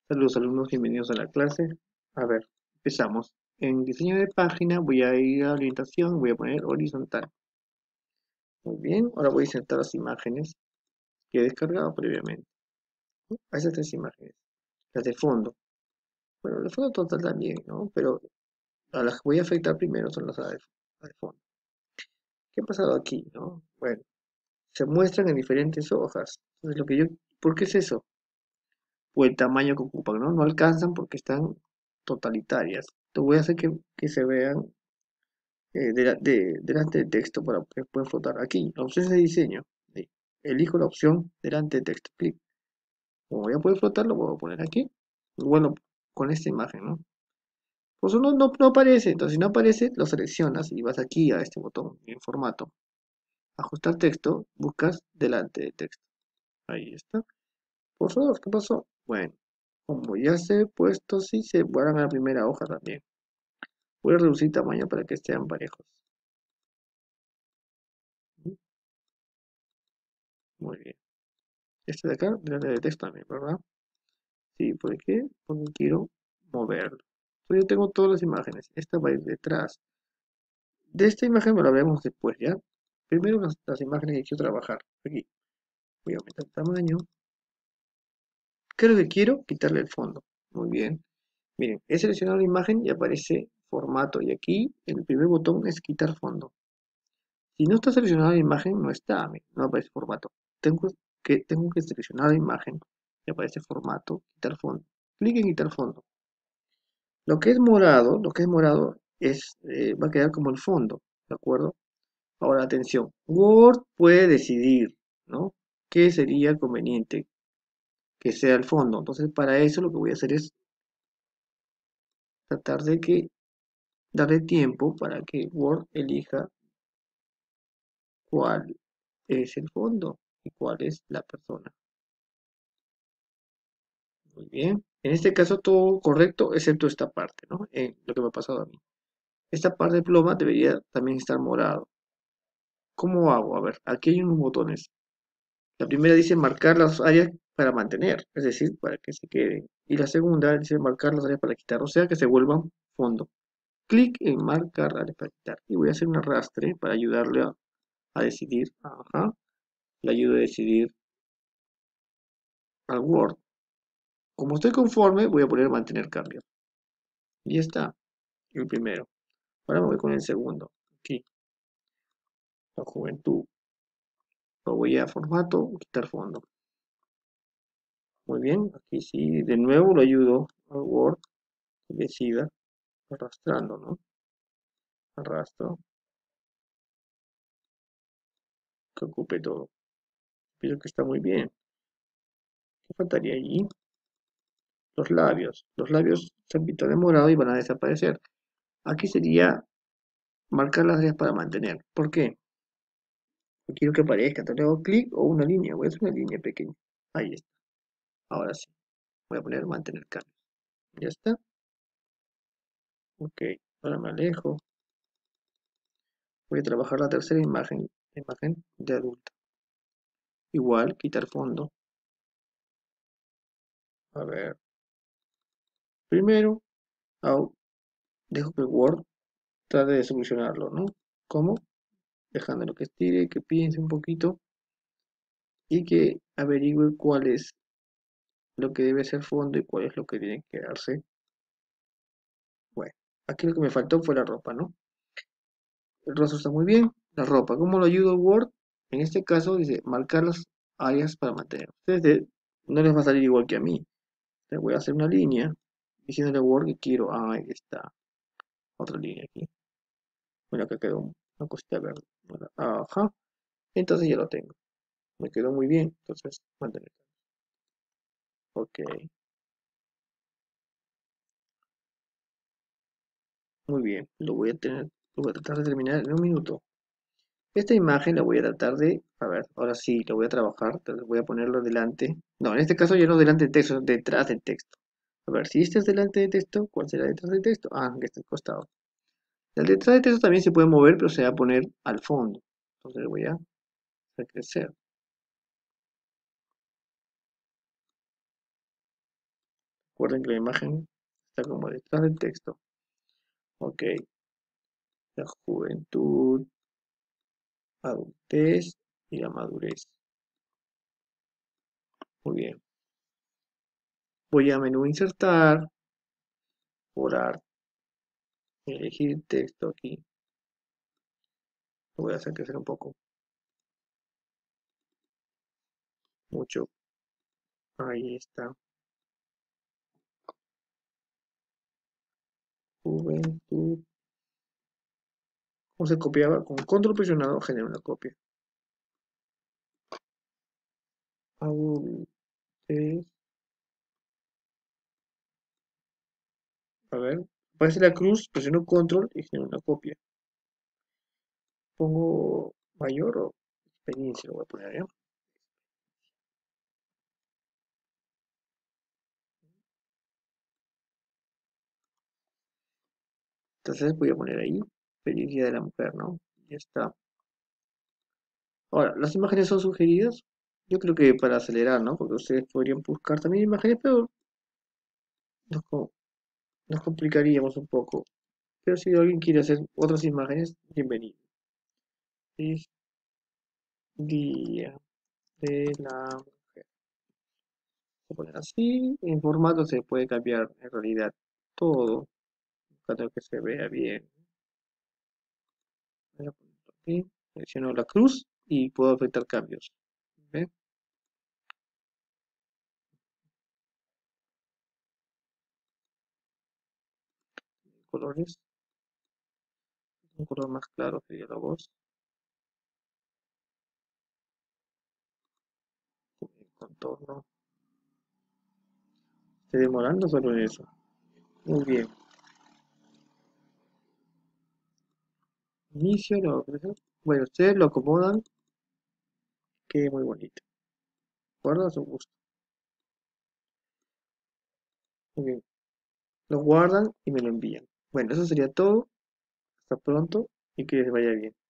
Saludos alumnos, bienvenidos a la clase. A ver, empezamos. En diseño de página voy a ir a orientación, voy a poner horizontal. Muy bien, ahora voy a insertar las imágenes que he descargado previamente. A esas tres imágenes. Las de fondo. Bueno, de fondo total también, ¿no? Pero a las que voy a afectar primero son las de fondo. ¿Qué ha pasado aquí, no? Bueno, se muestran en diferentes hojas. Entonces, ¿por qué es eso? O el tamaño que ocupan, ¿no? No alcanzan porque están totalitarias. Entonces voy a hacer que se vean delante de texto para que pueda flotar. Aquí, la opción de diseño. Elijo la opción delante de texto. Clic. Como voy a poder flotar, lo puedo poner aquí. Bueno, con esta imagen, ¿no? Pues no aparece. Entonces, si no aparece, lo seleccionas y vas aquí a este botón en formato. Ajustar texto, buscas delante de texto. Ahí está. Por favor, ¿qué pasó? Bueno, como ya se he puesto, sí se guardan a la primera hoja también. Voy a reducir tamaño para que estén parejos. Muy bien. Este de acá, delante de texto también, ¿verdad? Sí, ¿por qué? Porque quiero moverlo. Entonces yo tengo todas las imágenes. Esta va a ir detrás. De esta imagen me la veremos después, ¿ya? Primero las imágenes que quiero trabajar. Aquí. Voy a aumentar el tamaño. ¿Qué es lo que quiero? Quitarle el fondo. Muy bien. Miren, he seleccionado la imagen y aparece formato. Y aquí el primer botón es quitar fondo. Si no está seleccionada la imagen, no está, no aparece formato. Tengo que seleccionar la imagen y aparece formato, quitar fondo. Clic en quitar fondo. Lo que es morado va a quedar como el fondo, ¿de acuerdo? Ahora, atención, Word puede decidir, ¿no? ¿Qué sería conveniente que sea el fondo? Entonces, para eso lo que voy a hacer es tratar de darle tiempo para que Word elija cuál es el fondo y cuál es la persona. Muy bien. En este caso todo correcto, excepto esta parte, ¿no? Lo que me ha pasado a mí. Esta parte de ploma debería también estar morado. ¿Cómo hago? A ver, aquí hay unos botones. La primera dice marcar las áreas para mantener, es decir, para que se queden. Y la segunda dice marcar las áreas para quitar, o sea que se vuelvan fondo. Clic en marcar áreas para quitar. Y voy a hacer un arrastre para ayudarle a decidir. Ajá. Le ayudo a decidir al Word. Como estoy conforme, voy a poner mantener cambio. Y ya está, el primero. Ahora me voy con el segundo. Aquí, la juventud. Lo voy a formato, quitar fondo. Muy bien, aquí sí, de nuevo lo ayudo al Word que decida arrastrando, ¿no? Arrastro, que ocupe todo. Pienso que está muy bien. ¿Qué faltaría allí? Los labios. Los labios se han pintado de morado y van a desaparecer. Aquí sería marcar las áreas para mantener. ¿Por qué? Porque quiero que aparezca. Entonces le hago clic o una línea. Voy a hacer una línea pequeña. Ahí está. Ahora sí. Voy a poner mantener cambios. Ya está. Ok. Ahora me alejo. Voy a trabajar la tercera imagen. Imagen de adulto. Igual, quitar fondo. A ver. Primero, dejo que Word trate de solucionarlo, ¿no? ¿Cómo? Dejándolo que estire, que piense un poquito y que averigüe cuál es lo que debe ser fondo y cuál es lo que tiene que quedarse. Bueno, aquí lo que me faltó fue la ropa, ¿no? El rostro está muy bien. La ropa, ¿cómo lo ayudo Word? En este caso dice marcar las áreas para mantener. No les va a salir igual que a mí. Le voy a hacer una línea diciéndole a Word que quiero. Ah, ahí está. Otra línea aquí. Bueno, acá quedó una cosita verde. Bueno, ajá. Entonces ya lo tengo. Me quedó muy bien. Entonces, mantener. Ok. Muy bien. Lo voy a tratar de terminar en un minuto. Esta imagen la voy a tratar de, a ver, ahora sí, lo voy a trabajar. Entonces voy a ponerlo delante. No, en este caso ya no delante del texto, sino detrás del texto. A ver, si este es delante del texto, ¿cuál será detrás del texto? Ah, que está al costado. El detrás del texto también se puede mover, pero se va a poner al fondo. Entonces le voy a hacer crecer. Recuerden que la imagen está como detrás del texto. Ok, la juventud, adultez y la madurez. Muy bien. Voy a menú insertar, por arte, elegir texto aquí. Lo voy a hacer crecer un poco, mucho. Ahí está. Juventud. ¿Cómo se copiaba? Con control presionado genera una copia. Adultez. A ver. Aparece la cruz, presiono control y genera una copia. Pongo mayor o experiencia, lo voy a poner allá. Entonces voy a poner ahí, experiencia de la mujer, ¿no? Ya está. Ahora, las imágenes son sugeridas. Yo creo que para acelerar, ¿no? Porque ustedes podrían buscar también imágenes, pero nos, nos complicaríamos un poco. Pero si alguien quiere hacer otras imágenes, bienvenido. Es día de la mujer. Voy a poner así. En formato se puede cambiar en realidad todo. Para que se vea bien. Voy a ponerlo aquí. Selecciono la cruz y puedo afectar cambios. ¿Ve? Colores. Un color más claro sería la voz. El contorno. Estoy demorando solo en eso. Muy bien. Inicio, bueno, ustedes lo acomodan. Quede muy bonito. Guarda a su gusto. Muy bien. Lo guardan y me lo envían. Bueno, eso sería todo. Hasta pronto y que les vaya bien.